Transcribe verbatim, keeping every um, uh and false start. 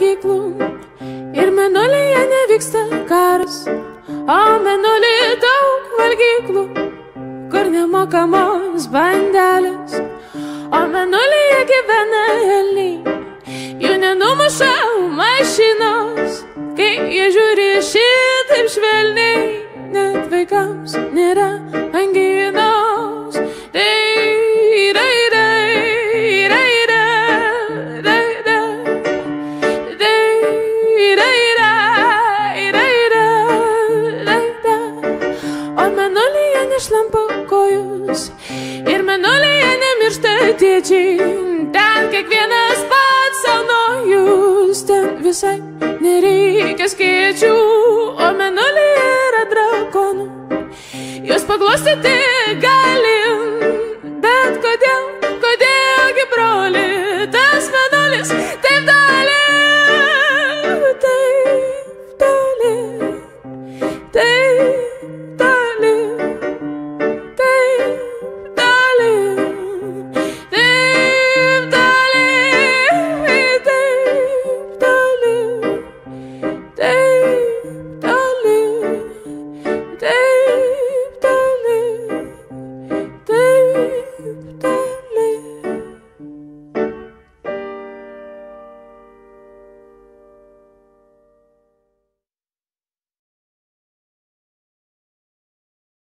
valgyklų ir mėnulyje nevyksta karas, o mėnulyje daug valgyklų, kur nemokamos bandelės, o mėnulyje gyvena elniai, jų nenumuša mašinos, kai jie žiūri šitaip švelniai, net vaikams nėra anginos. O mėnulyje nešlampa kojos ir mėnulyje nemiršta tėčiai, ten kiekvienas pats savo nojus, ten visai nereikia skėčių, o mėnulyje yra drakonų, jūs paglostyti galim, bet kodėl, kodėlgi broli, tas mėnulis taip toli.